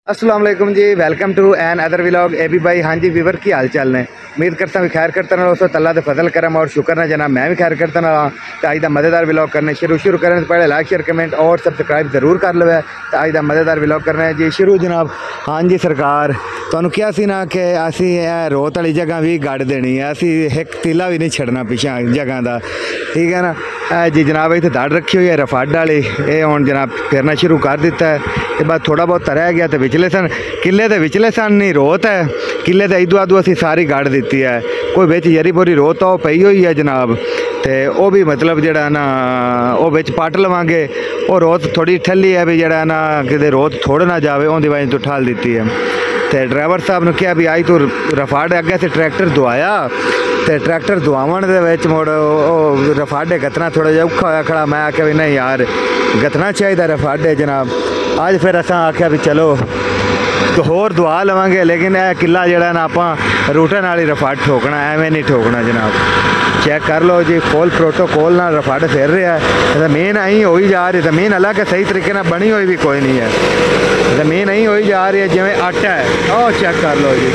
अस्सलाम वालेकुम जी, welcome to another vlog. A B भाई, हाँ जी वीवर की हाल चाल ने। उम्मीद करता हूँ खैर करता ना दोस्तों, अल्लाह के फजल करम और शुक्र ना जनाब मैं भी खैर करता ना। तो आज का मज़ेदार व्लॉग करने शुरू करने से पहले लाइक शेयर कमेंट और सब्सक्राइब जरूर कर लो। तो आज का मज़ेदार व्लॉग करना है जी शुरू जनाब। हाँ जी सरकार तुहानू क्या सी ना कि असी रोत वाली जगह भी गड़ देनी है, असी एक तीला भी नहीं छड़ना पिछा जगह का, ठीक है ना जी जनाब। इतने दड़ रखी हुई है रफाड वाली, ये हुण जनाब फिरना शुरू कर दिता है। तो बस थोड़ा बहुत रह गया तो विचले सन किले के विचले सन नहीं रोत है, किले तो इधू अधू असी सारी गड़ दी है। कोई बिच जरी बोरी रोत तो पई हुई है जनाब, तो वह भी मतलब जड़ा ना वो बिच पट लवांगे। वो रोत थोड़ी ठली है भी जड़ा ना कि रोत थोड़ ना जाए, उनकी वजह तो ठल दी है। तो ड्राइवर साहब ने कहा भी आई तू रफाड़े अगे से ट्रैक्टर दुआया, तो ट्रैक्टर दुआवन के मुड़ रफाड़े गतना थोड़ा जहा औखा होया खड़ा। मैं आख्या भी नहीं यार गतना चाहिए रफाड़े जनाब। अज फिर असा आख्या भी चलो तो होर दुआ लवांगे, लेकिन यह किला जड़ा ना आप रूटन वाली रफाड़ ठोकना, एवें नहीं ठोकना जनाब। चेक कर लो जी, फुल प्रोटोकॉल ना रफाड़ फिर रहा है। ज़मीन अं हो ही जा रही, ज़मीन अलग है सही तरीके ना बनी हुई भी कोई नहीं है, ज़मीन अं हो ही जा रही है जिमें आटा है। और चेक कर लो जी,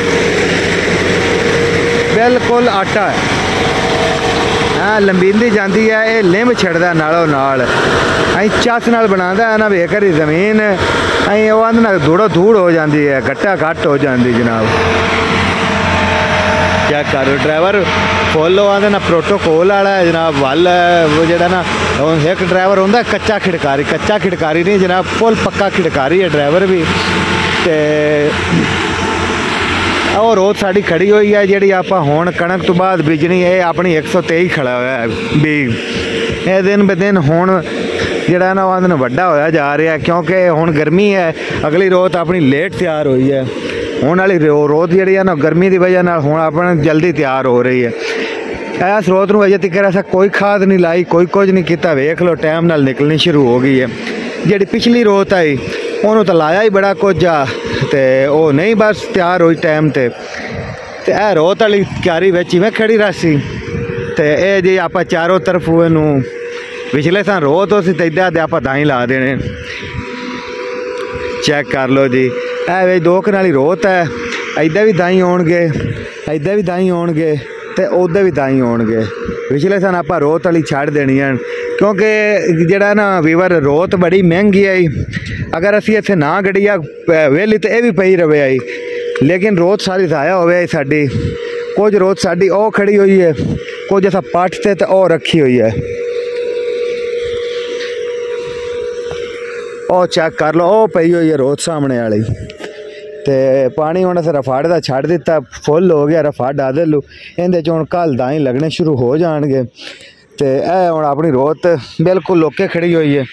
बिल्कुल आटा है। हाँ लंबींदी जाती है, ये लिंब छड़दा नालों नाल अं चस नाल बनाता है ना बेकर ही ज़मीन अं वो आंदे ना धूड़ो धूड़ हो जाती है, गट्टा घट हो जाती जनाब। चेक करो ड्राइवर फुल आंदे ना प्रोटोकॉल वाला है जनाब। वल वो जड़ा ना एक ड्राइवर होंगे कच्चा खिड़कारी, कच्चा खिड़कारी नहीं जनाब, फुल पक्का खिड़कारी है ड्राइवर भी। और रोत साड़ी खड़ी हुई है जी आप हुण कणक तो बाद बीजनी है, अपनी 123 खड़ा हुआ है भी। ये दिन ब दिन हुण जड़ा ना वो वड्डा होया जा रहा है, क्योंकि हुण गर्मी है। अगली रोत अपनी लेट तैयार हुई है, हुण वाली रोत जी है ना गर्मी की वजह नाल हुण अपने जल्दी तैयार हो रही है। इस रोत में अजे तक ऐसा कोई खाद नहीं लाई, कोई कुछ नहीं किया। वेख लो टाइम नाल निकलनी शुरू हो गई है। जी पिछली रोत आई उन्होंने तो लाया ही बड़ा कुछ आ, तो वो नहीं बस तैयार हुई टाइम ते। यह रोत वाली क्यारी में इवें खड़ी रही, तो यह जी आप चारों तरफ इनू पिछले सन रोत हो सी, तो इधर आप दाई ला देने। चेक कर लो जी, वे दो कनाली रोत है, इधर भी दाई आउणगे, इधर भी दाई आउणगे, तो उधर भी दाई आउणगे। पिछले सन आप रोत वाली छड़ देनी है, क्योंकि जड़ा ना वीवर रोत बड़ी महंगी आई। अगर असी इत्थे ना गड़िया वेली तो यह भी पई रवे आई, लेकिन रोत सारी ज़ाया होवे साडी। कुछ रोत साडी ओ खड़ी हुई है, कुछ असा पट से तो ओ रखी हुई है। ओ चेक कर लो, ओ पई हुई है रोत सामने वाली। तो पानी हुण अस रफाड़ का छड़ दिता, फुल हो गया रफाड़ आदलू। इहदे च हुण कल दाई लगने शुरू हो जाएंगे। तो यह हुण अपनी रोत बिल्कुल लोके खड़ी हुई है।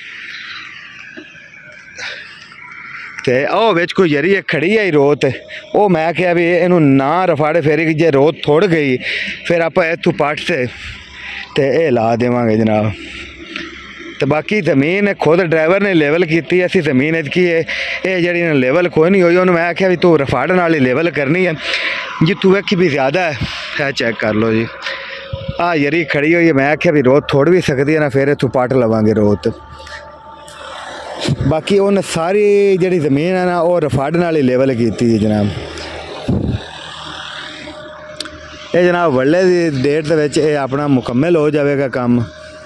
तो वह बिच कोई जरी खड़ी है रोत, वो मैं क्या भी इनू ना रफाड़े फेरी जे रोत थोड़ गई फिर आप इतों पट से तो यह ला देवांगे जनाब। तो बाकी ज़मीन खुद ड्राइवर ने लेवल की, असी ज़मीन की ये जी लेवल कोई नहीं हुई। उन्होंने मैं आख्या भी तू रफाड़ नाल ही लेवल करनी है जी, तू वेखी भी ज़्यादा है। चेक कर लो जी, यरी खड़ी हुई है। मैं आख्या भी रोत थोड़ भी सकती है ना, फिर इतों पट लवांगे रोत। बाकी उन्हें सारी जी ज़मीन है ना वो रफाड़ नाल ही लेवल की है जनाब। ये जनाब वल्ले की डेट के अपना मुकम्मल हो जाएगा काम।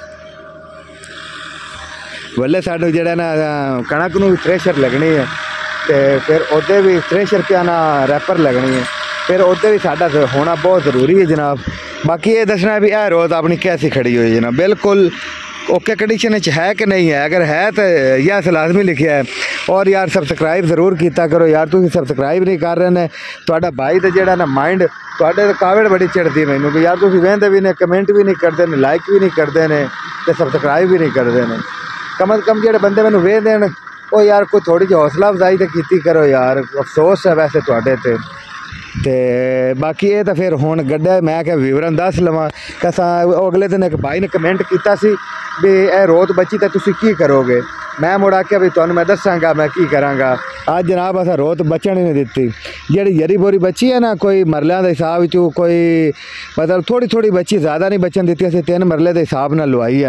वल्ले साडू जड़ा ना कणक नूं भी थ्रेशर लगनी है, तो फिर उहदे भी थ्रेशर क्या ना रैपर लगनी है, फिर उहदे भी साडा होना बहुत ज़रूरी है जनाब। बाकी ये दसना भी यह रोत अपनी कैसी खड़ी हुई है जनाब, बिल्कुल ओके कंडीशन है कि नहीं है। अगर है तो यस लाजमी लिखा है। और यार सबसक्राइब जरूर किया करो यार, तुम सबसक्राइब नहीं कर रहे हैं। तो भाई तो जड़ा ना माइंड तो कावड़ बड़ी चढ़ती मैनू कि यार तुम वेंदे भी ने, कमेंट भी नहीं करते ने, लाइक भी नहीं करते ने, तो सबसक्राइब भी नहीं करते हैं। कम अज़ कम जो बंदे मैनू वेंदे हैं वो यार कोई थोड़ी जी हौसला अफजाई तो की करो यार, अफसोस है वैसे थोड़े ते। बाकी ये तो फिर हुण गड्ढा मैं क्या विवरण दस लवां। कसा अगले दिन एक भाई ने कमेंट किया भी यह रोत बची तो तुसी की करोगे। मैं मुड़ आख्या भी तुहानू मैं दसांगा मैं की करांगा। अज जनाब अस रोत बचन ही नहीं दी। जी यरी बोरी बची है ना, कोई मरलों के हिसाब कोई मतलब थोड़ी थोड़ी बची, ज़्यादा नहीं बचन दी। असी 3 मरले के हिसाब न लवाई है।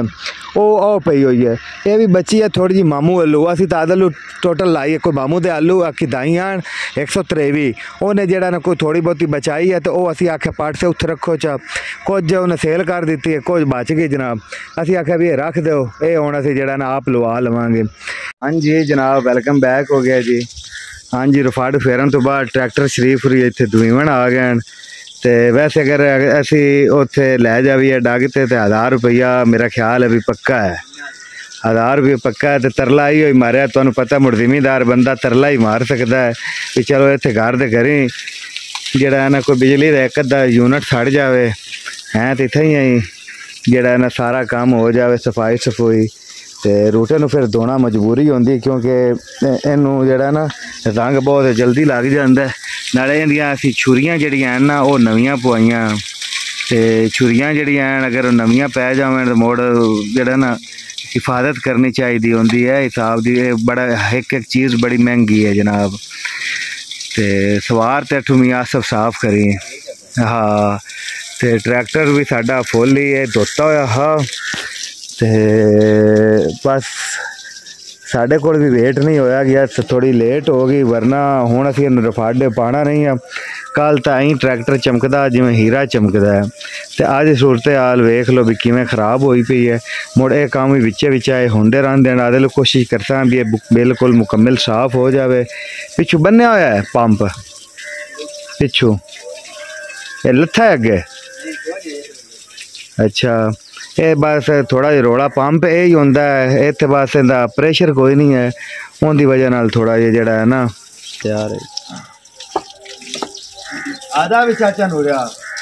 ਉਹ ਪਈ ਹੋਈ ਹੈ। ਇਹ ਵੀ ਬੱਚੀ ਹੈ ਥੋੜੀ ਜੀ ਮਾਮੂ ਆਲੂ, ਅਸੀਂ ਤਾਂ ਆਲੂ टोटल लाई है। कोई मामू दे आलू आखी दाई आन 123 उन्हें जरा ना कोई थोड़ी बहुती बचाई है तो वह असी आख्या पार्ट से उत्थे रखो चा, कुछ उन्हें सेल कर दी है, कुछ बच गई जनाब। असी आख्या भी रख दो, ये हुण असी जरा ना आप लवा लवांगे। हाँ जी जनाब वेलकम बैक हो गया जी। हाँ जी रफाड़ फेरन तो बाद ट्रैक्टर शरीफ इत्थे दुईवन आ गए। तो वैसे अगर असी उत्थे लै जाइए डग ते 1000 रुपया मेरा ख्याल है भी पक्का है, 1000 रुपये पक्का है। तो तरला ही होई मारिया, तुहानू पता मुड़ जिमीदार बंदा तरला ही मार सकता है भी चलो इत्थे घर दे घरी जड़ा ना कोई बिजली का एक अद्धा यूनिट सड़ जाए हैं तो इत्थे ही जड़ा ना सारा काम हो जाए, सफाई सफूई। तो रूटे नू फिर धोना मजबूरी होंदी क्योंकि इनू जड़ा ना रंग बहुत जल्दी लग जाता है। नाले इहदियां असीं छुरियां जड़ियां हैं ना वो नवियां पवाइयां, तो छुरियां जड़ियां हैं अगर नवियां पै जावन तो मुड़ जड़ा ना हिफाजत करनी चाहिए होंदी है हिसाब दी। बड़ा एक एक चीज़ बड़ी महंगी है जनाब। तो सवार तो अठू मियाँ सब साफ करी। हाँ तो ट्रैक्टर भी साडा फुल ही है धोता होया। हाँ तो बस साढ़े को भी वेट नहीं होया गया, थोड़ी लेट हो गई वरना हुण असीं रफाडे पाना नहीं है। कल तो आई ट्रैक्टर चमकदा जिवें हीरा चमकदा है, तो अज सूरत हाल वेख लो भी किवें खराब होई पई है। मुड़ ये काम भी विचे विच आए होंदे रहिंदे ने। आदे कोशिश करता भी बिल्कुल मुकम्मल साफ हो जाए। पिछू बन्निया होया है पंप, पिछू ये लत्था है अगे। अच्छा ये बस थोड़ा जिहा रोड़ा पंप यही होंदा है इत्थे, बस इहदा प्रेशर कोई नहीं है, उनकी वजह नाल थोड़ा जिहा जिहड़ा है ना तैयार है। आधा भी चाचा नूरिया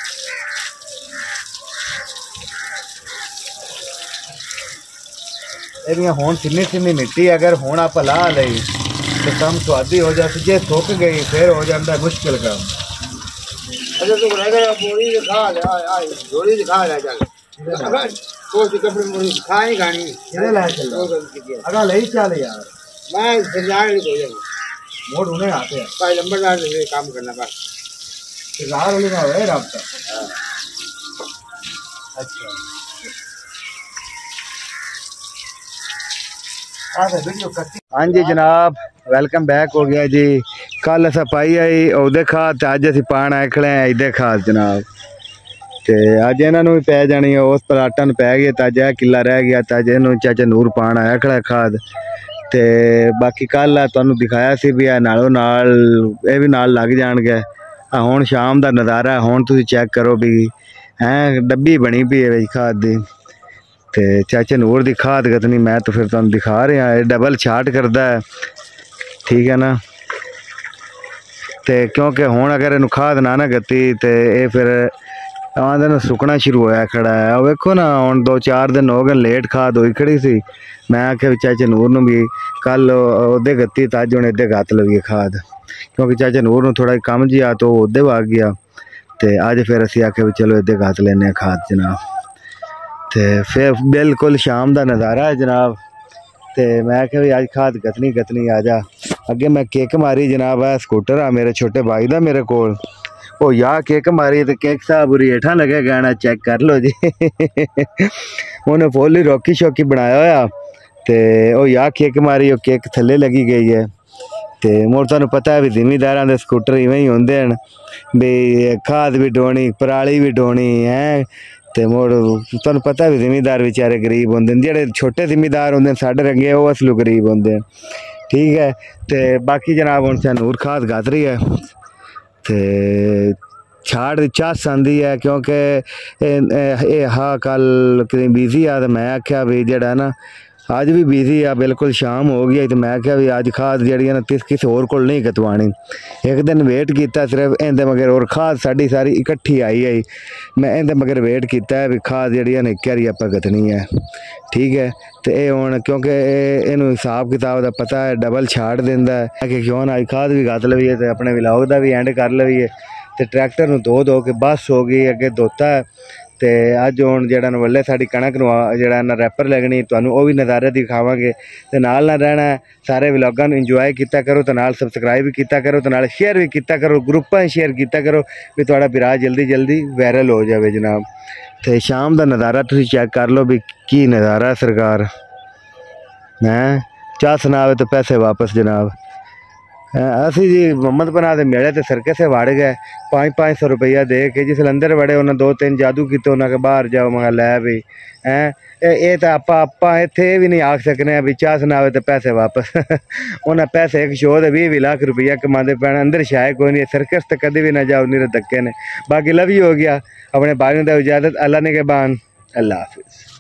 एरिया हुण सिन्नी सिन्नी मिट्टी अगर हुण आप ला लई तो कम स्वादी हो जाती, जे सुक गई फिर हो जाता है मुश्किल काम। अच्छा तू बोरी दिखा ले, बोरी दिखा ले चल कपड़े मोरी खा ही खानी अगर ले चल यार मैं मोड़ उन्हें आते हैं भाई लंबरदार काम करना बस वाले का है रास्ता। अच्छा हाँ जी जनाब वेलकम बैक हो गया जी। कल असा पाई आई ओदे खाद अज असी पान आए खड़े हैं इदे खाद जनाब। तो अज इन्हों भी पै जानी है, उस पलाटा पै गई तो अज किला रह गया तो अज इन चाचा नूर पान आया खड़ा खाद। तो बाकी कल तुहानू दिखाया सी भी नालों नाल ये भी नाल लग जाणगे। हुण शाम का नज़ारा हुण तुसीं चैक करो भी हैं डब्बी बनी पई है खाद की। तो चाचे नूर की खाद गतनी मैं तो फिर तुहानू दिखा रहा है डबल छाट करता है, ठीक है ना। तो क्योंकि हुण अगर इनू खाद ना गती तो ये फिर आंदे सुकना शुरू होया खड़ा है। वेखो ना हुण 2-4 दिन हो गए लेट खाद हुई खड़ी सी। मैं आख्या चाचे नूर नू भी कल ओदे गत्ती तो अज हुण इदे गत्त लवीए खाद, क्योंकि चाचे नूर नू थोड़ा कम जी आ तो ओदे भाग गया। तो अज फिर असीं आख्या भी चलो इदे गत्त लैने खाद जनाब। तो फिर बिल्कुल शाम का नज़ारा है जनाब। तो मैं आख्या भी अज खाद गतनी आ जा। अगे मैं किक मारी जनाब, है स्कूटर आ मेरे छोटे भाई का मेरे कोल, ओ यार किक मारी तो किक साहब बुरी हेठा लगे गाना चेक कर लो जी। उन्हें फुल ही रॉकी शौकी बनाया होया तो ओ यार किक मारी, वो किक थले लगी गई है। तो मुड़ तुहानू पता है भी जिमीदारां दे स्कूटर इवें ही होंदे हन भी खाद भी ढोनी पराली भी ढोनी है। तो मुड़ तुहानू पता है भी जिमीदार बेचारे गरीब होंदे न, जेहड़े छोटे जिमीदार होंदे साडे रंगे वो असलू गरीब होंदे, ठीक है। तो बाकी जनाब हुण नूर खाद गत रही है तो छाड़ दी चस आंदी है क्योंकि हाँ कल कहीं बिजी आ तो मैं आख्या भी जड़ा ना अज भी बिजी आ, बिल्कुल शाम हो गई तो मैं आख्या भी अज खाद जी ना किसी होर कोल नहीं कतवानी। एक दिन वेट किया सिर्फ इंदे मगर और खाद साड़ी सारी इकट्ठी आई मैं इंदे मगर वेट किया भी खाद जी ना एक बारी आप गतनी है, ठीक है। तो ये हुण क्योंकि इनू हिसाब किताब का पता है डबल छाड़ देंदा है कि क्यों ना अज खाद भी गत लवीए तो अपने विलॉग का भी एंड कर लवीए। तो ट्रैक्टर में धो के बस हो गई अगे धोता है तो अज हुण जिहड़ा वल्ले साडी कणक नूं जिहड़ा ना रैपर लगनी तुहानूं वो भी नज़ारे दिखावांगे ते नाल ना रहना सारे व्लॉगां नूं इंजॉय कीता करो ते नाल सबसक्राइब भी कीता करो ते नाल शेयर भी कीता करो ग्रुपां शेयर कीता करो भी तुहाडा विराह जल्दी जल्दी वायरल हो जाए जनाब। तो शाम का नज़ारा तुसीं चेक कर लो भी की नज़ारा सरकार हैं चाह सुनावे तो पैसे वापस जनाब। असी जी मोहम्मदपुरा के मेले तो सरकस से वड़ गए 500 रुपया दे के जिस अंदर वड़े उन्हें 2-3 जादू किए उन्हें बाहर जाओ मैं लै भी हैं ये तो आप इत्थे भी नहीं आख सकने भी चाह सुनावे तो पैसे वापस उन्हें पैसे एक शो के 20-20 लाख रुपया कमाते पैन अंदर शायद कोई नहीं सर्कस तो कभी भी ना जाओ नहीं धक्के ने। बाकी लव यू हो गया अपने भाइयों का इजाज़त अल्लाह ने के बान अल्लाह हाफिज़।